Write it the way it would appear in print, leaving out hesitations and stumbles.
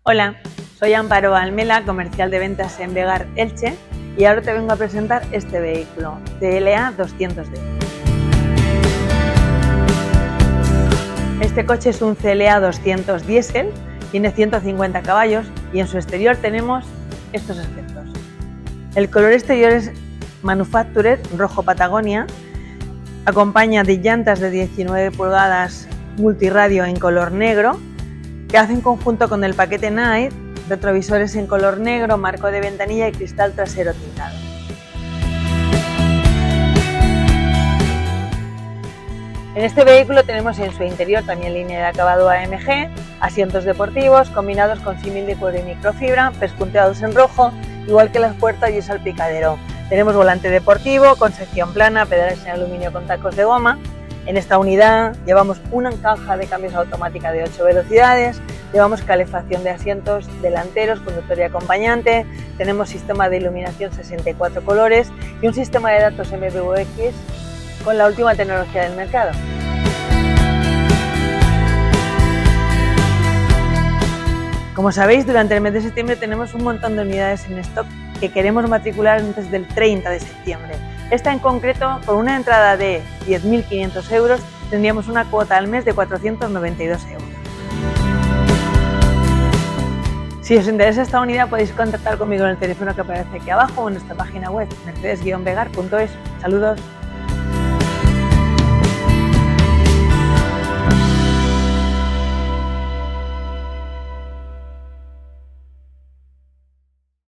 Hola, soy Amparo Almela, comercial de ventas en Vegar, Elche, y ahora te vengo a presentar este vehículo, CLA 200D. Este coche es un CLA 200 diésel, tiene 150 caballos y en su exterior tenemos estos aspectos. El color exterior es Manufactured rojo Patagonia, acompaña de llantas de 19 pulgadas multirradio en color negro, que hacen conjunto con el paquete Night, retrovisores en color negro, marco de ventanilla y cristal trasero tintado. En este vehículo tenemos en su interior también línea de acabado AMG, asientos deportivos combinados con símil de cuero y microfibra, pespunteados en rojo, igual que las puertas y el salpicadero. Tenemos volante deportivo con sección plana, pedales en aluminio con tacos de goma. En esta unidad llevamos una caja de cambios automática de 8 velocidades, llevamos calefacción de asientos delanteros, conductor y acompañante, tenemos sistema de iluminación 64 colores y un sistema de datos MBUX con la última tecnología del mercado. Como sabéis, durante el mes de septiembre tenemos un montón de unidades en stock que queremos matricular antes del 30 de septiembre. Esta en concreto, con una entrada de 10.500 euros, tendríamos una cuota al mes de 492 euros. Si os interesa esta unidad podéis contactar conmigo en el teléfono que aparece aquí abajo o en nuestra página web mercedes-vegar.es. Saludos.